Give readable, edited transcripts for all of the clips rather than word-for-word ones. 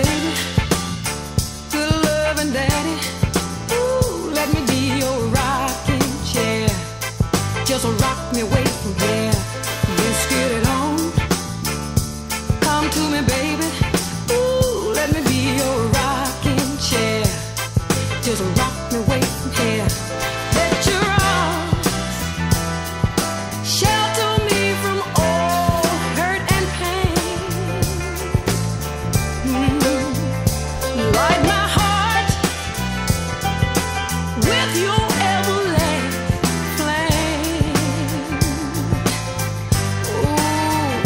baby. Good loving daddy. Ooh, let me be your rocking chair. Just rock me away from here. Let's get it on. Come to me, baby. Ooh, let me be your rocking chair. Just rock me away from here. Let your arms shelter me from all hurt and pain. Light my heart with your everlasting flame. Ooh,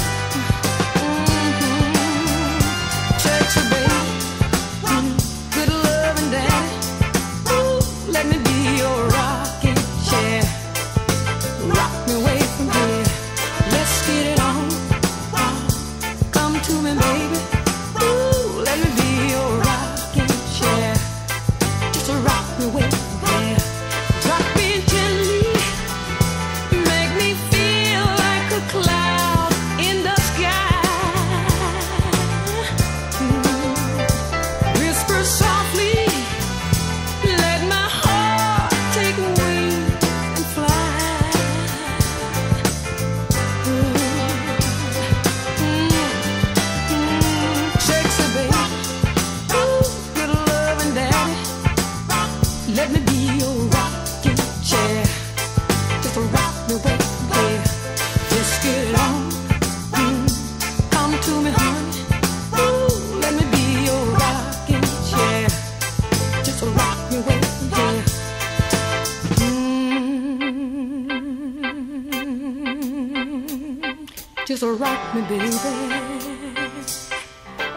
Texas baby, good loving daddy. Ooh, let me be your rocking chair. Rock me away from here. Let's get it on. Come to me, baby. Ooh, let me be your rocking chair. Just rock me away from here. Rock me gently. Make me feel like a cloud in the sky. Whisper softly. Let my heart take wing and fly. Sexy baby, ooh, good loving daddy. Let me be your rocking chair. Just rock me away from here. Just get it on. Come to me, honey. Ooh, let me be your rocking chair. Just rock me away from here. Just rock me, baby.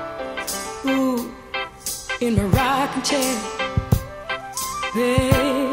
Ooh, in my rocking chair, baby.